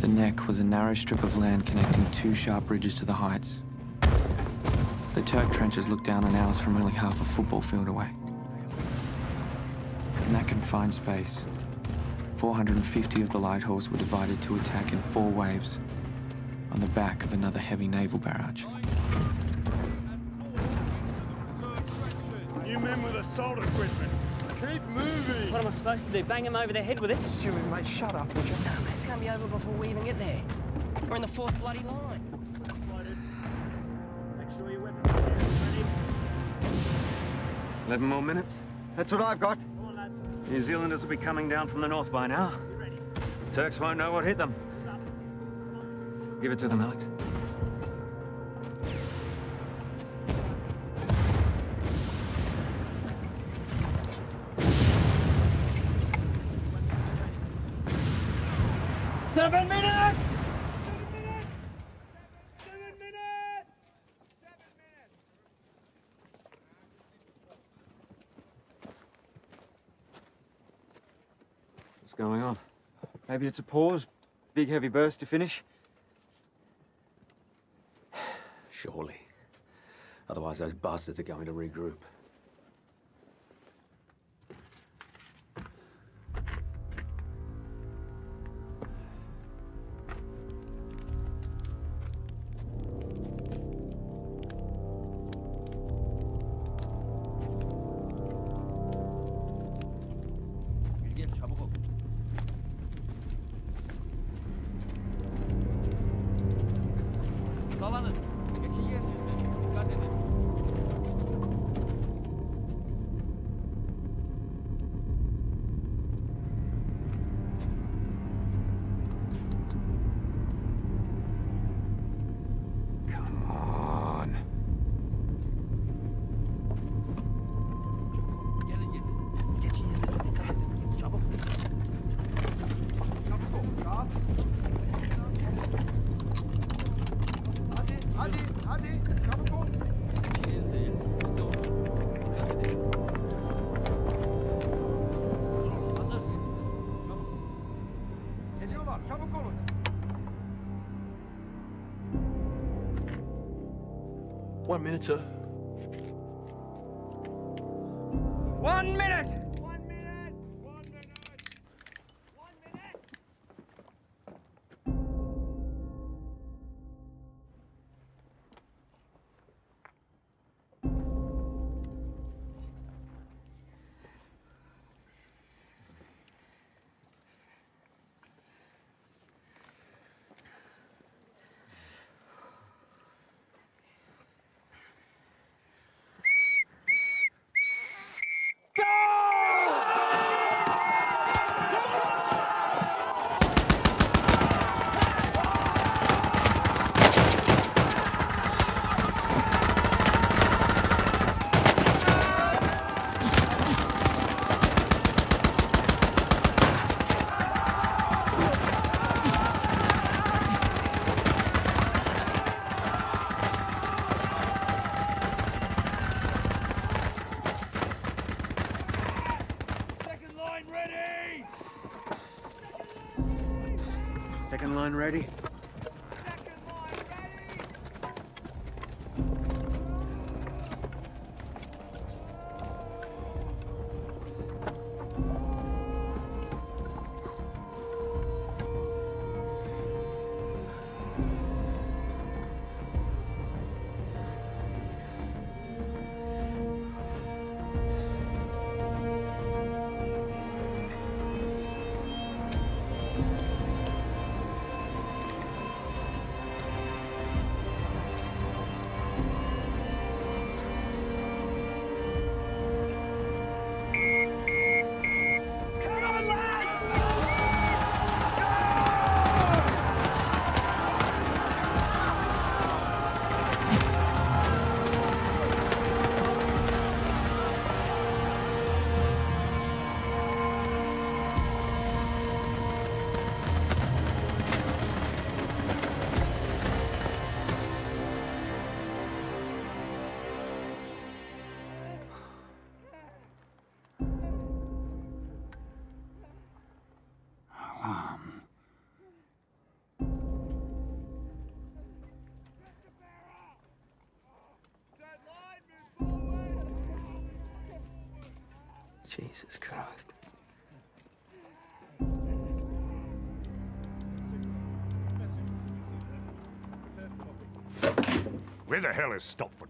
The Nek was a narrow strip of land connecting two sharp ridges to the heights. The Turk trenches looked down on ours from nearly half a football field away. In that confined space, 450 of the Light Horse were divided to attack in 4 waves on the back of another heavy naval barrage. You men with assault equipment, keep moving! What am I supposed to do, bang him over the head with it? Steward, mate, shut up, would you? No, mate, it's going to be over before we even get there. We're in the 4th bloody line. Floated. Make sure your weapons are ready. 11 more minutes. That's what I've got. Come on, lads. New Zealanders will be coming down from the north by now. Be ready. Turks won't know what hit them. Hold up. Come on. Give it to them, Alex. Seven minutes! What's going on? Maybe it's a pause, big heavy burst to finish. Surely. Otherwise those bastards are going to regroup. One minute, sir. 1 minute! Second line ready. Jesus Christ. Where the hell is Stopford?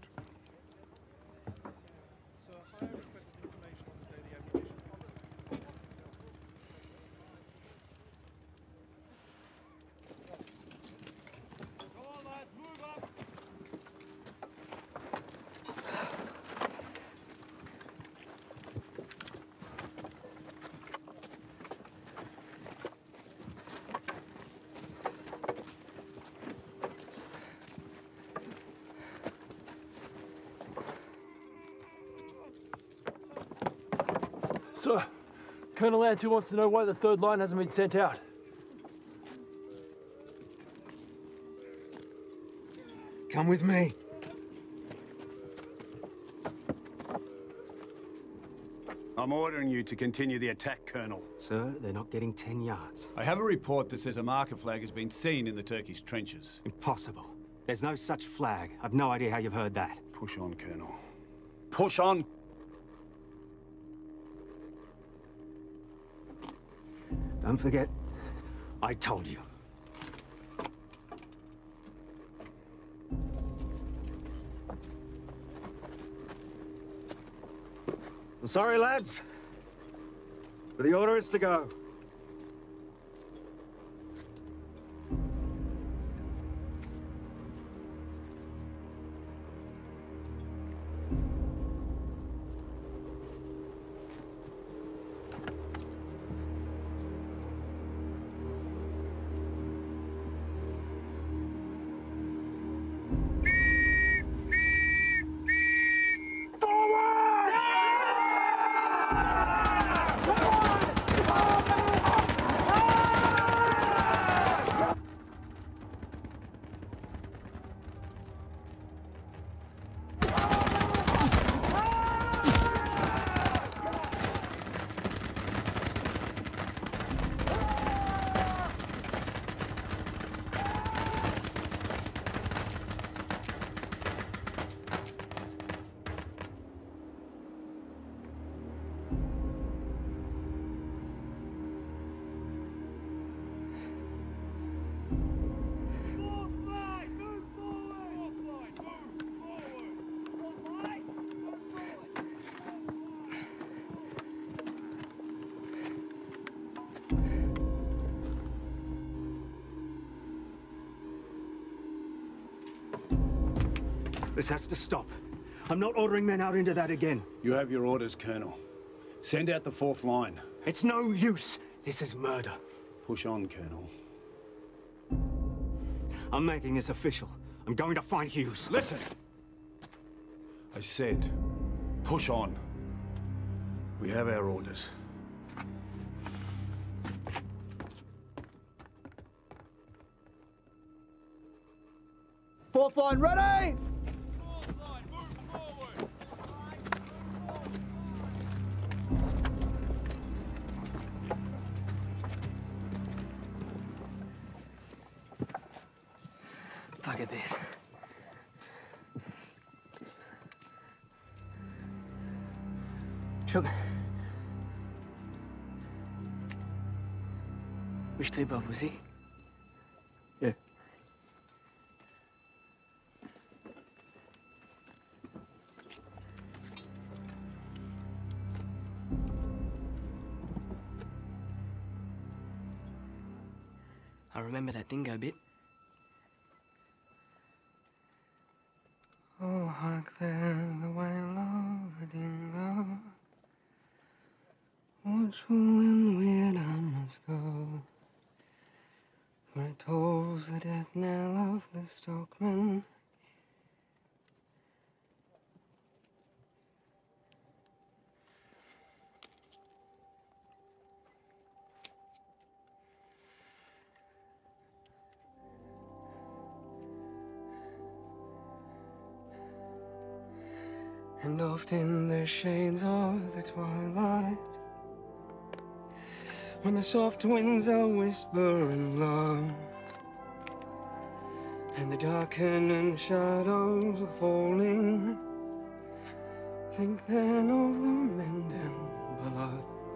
Sir, Colonel Antu wants to know why the third line hasn't been sent out. Come with me. I'm ordering you to continue the attack, Colonel. Sir, they're not getting 10 yards. I have a report that says a marker flag has been seen in the Turkish trenches. Impossible. There's no such flag. I've no idea how you've heard that. Push on, Colonel. Push on! Don't forget, I told you. I'm sorry, lads, but the order is to go. This has to stop. I'm not ordering men out into that again. You have your orders, Colonel. Send out the fourth line. It's no use. This is murder. Push on, Colonel. I'm making this official. I'm going to find Hughes. Listen! I said, push on. We have our orders. Fourth line ready! Look at this. Sugar. Which tree Bob was he? Yeah. I remember that dingo bit. Oh, hark, there's the wail of a dingo. Watchful and weird I must go, for it tolls the death knell of the stockman. And oft in the shades of the twilight, when the soft winds are whispering low, and the darkening shadows are falling, think then of the men down below.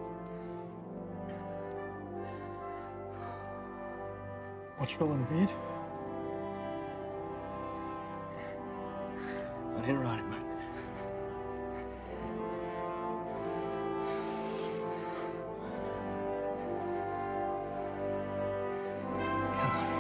Watch well and read. I didn't write it, mate. Come on.